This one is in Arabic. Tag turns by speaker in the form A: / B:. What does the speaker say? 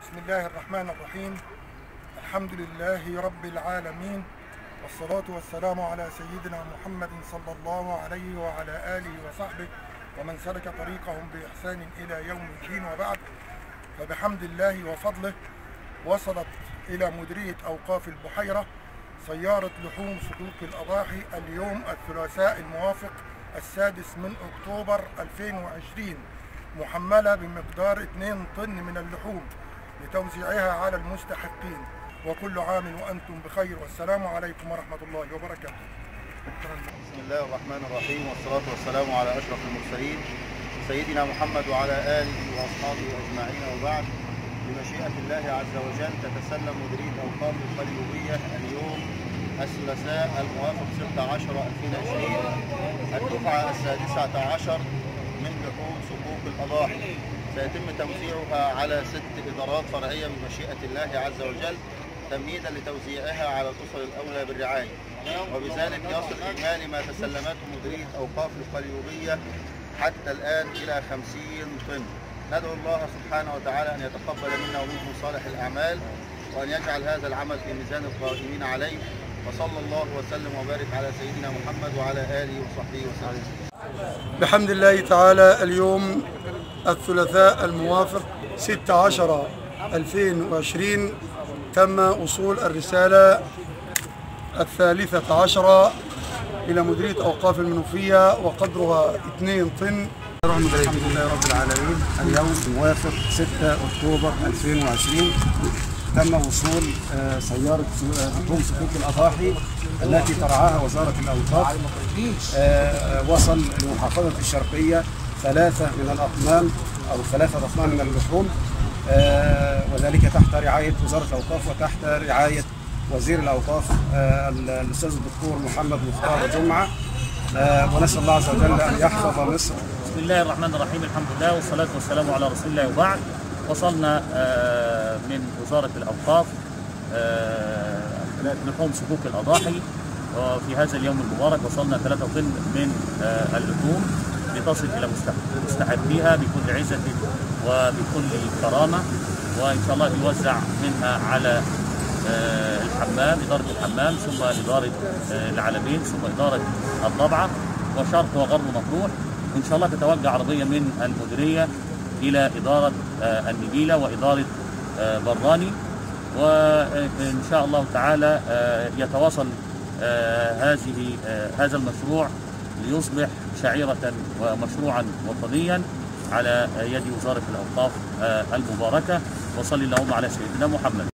A: بسم الله الرحمن الرحيم. الحمد لله رب العالمين، والصلاة والسلام على سيدنا محمد صلى الله عليه وعلى آله وصحبه ومن سلك طريقهم بإحسان إلى يوم الدين، وبعد. فبحمد الله وفضله وصلت إلى مديرية أوقاف البحيرة سيارة لحوم صكوك الأضاحي اليوم الثلاثاء الموافق 6 من أكتوبر 2020 محملة بمقدار 2 طن من اللحوم لتوزيعها على المستحقين. وكل عام وأنتم بخير، والسلام عليكم ورحمة الله وبركاته.
B: بسم الله الرحمن الرحيم، والصلاة والسلام على أشرف المرسلين سيدنا محمد وعلى آله وأصحابه أجمعين، وبعد. بمشيئة الله عز وجل تتسلم مديرية أوقاف القليوبية اليوم الثلاثاء الموافق 16/2020 الدفعة 16 من لحوم صكوك الأضاحي. سيتم توزيعها على 6 إدارات فرعية بمشيئة الله عز وجل، تمهيدا لتوزيعها على الأسر الأولى بالرعاية، وبذلك يصل إجمالي ما تسلمته مديرية أوقاف القليوبية حتى الآن إلى 50 طن. ندعو الله سبحانه وتعالى أن يتقبل منا ومنكم صالح الأعمال، وأن يجعل هذا العمل في ميزان القائمين عليه، وصلى الله وسلم وبارك على سيدنا محمد وعلى آله وصحبه وسلم.
A: بحمد الله تعالى اليوم الثلاثاء الموافق 16/2020 تم وصول الرسالة 13 إلى مديرية أوقاف المنوفية وقدرها 2 طن.
C: الحمد لله رب العالمين. اليوم موافق 6 أكتوبر 2020 تم وصول سيارة لحوم صكوك الأضاحي التي ترعاها وزارة الأوقاف. وصل لمحافظة الشرقية 3 من الأطنان أو 3 أطنان من اللحوم، وذلك تحت رعاية وزارة الأوقاف وتحت رعاية وزير الأوقاف الأستاذ الدكتور محمد مختار جمعة. ونسأل الله عز وجل أن يحفظ مصر.
D: بسم الله الرحمن الرحيم، الحمد لله والصلاة والسلام على رسول الله، وبعد. وصلنا من وزارة الأوقاف لحوم صكوك الأضاحي، وفي هذا اليوم المبارك وصلنا 3 طن من اللحوم لتصل إلى مستحقيها بكل عزة وبكل كرامة، وإن شاء الله يوزع منها على الحمام، إدارة الحمام، ثم إدارة العلمين، ثم إدارة الضبعة وشرق وغرب مطروح، وإن شاء الله تتوجه عربية من المديرية إلى إدارة النبيلة وإدارة براني، وإن شاء الله تعالى يتواصل هذا المشروع ليصبح شعيرة ومشروعا وطنيا على يد وزارة الأوقاف المباركة. وصلي اللهم على سيدنا محمد.